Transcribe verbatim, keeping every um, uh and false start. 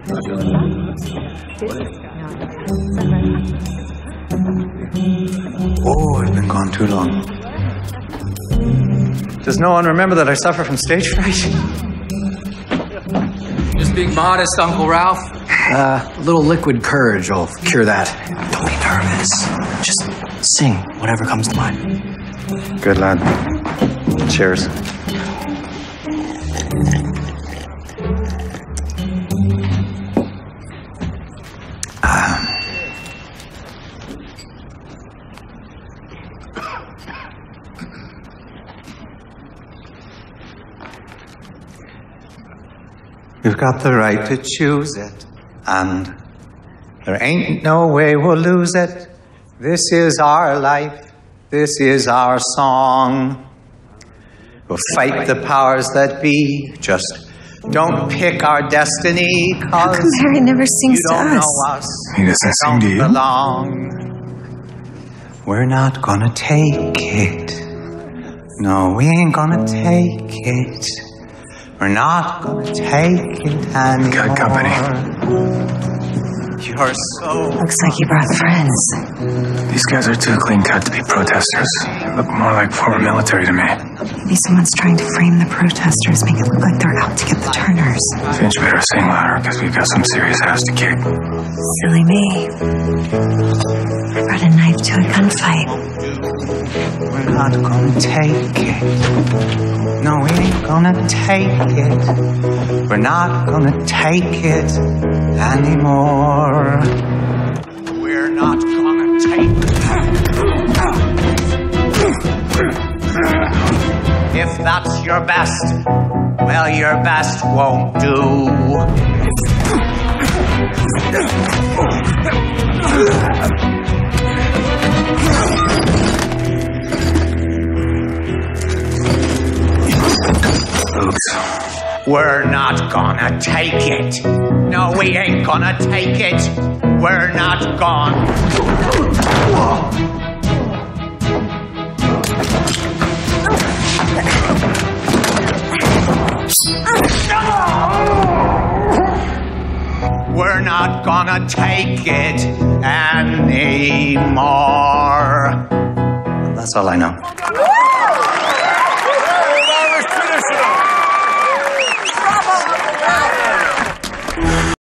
Oh, I've been gone too long. Does no one remember that I suffer from stage fright? Just being modest, Uncle Ralph. Uh, a little liquid courage will cure that. Don't be nervous. Just sing whatever comes to mind. Good lad. Cheers. We've got the right to choose it, and there ain't no way we'll lose it. This is our life, this is our song. We'll fight the powers that be, just don't pick our destiny, cause how come Harry never sings you to don't us? know us. He doesn't sing to you? Belong. We're not gonna take it. No, we ain't gonna take it. We're not gonna take it anymore. Got company. You're so... Looks like you brought friends. These guys are too clean-cut to be protesters. They look more like former military to me. Maybe someone's trying to frame the protesters, make it look like they're out to get the Turners. Finch better sing louder, because we've got some serious ass to kick. Silly me. Brought a knife to a gunfight. We're not gonna take it. No, we ain't gonna take it. We're not gonna take it anymore. We're not gonna take it. If that's your best, well, your best won't do. Oops. We're not gonna take it. No, we ain't gonna take it. We're not gone. We're not gonna take it anymore. That's all I know.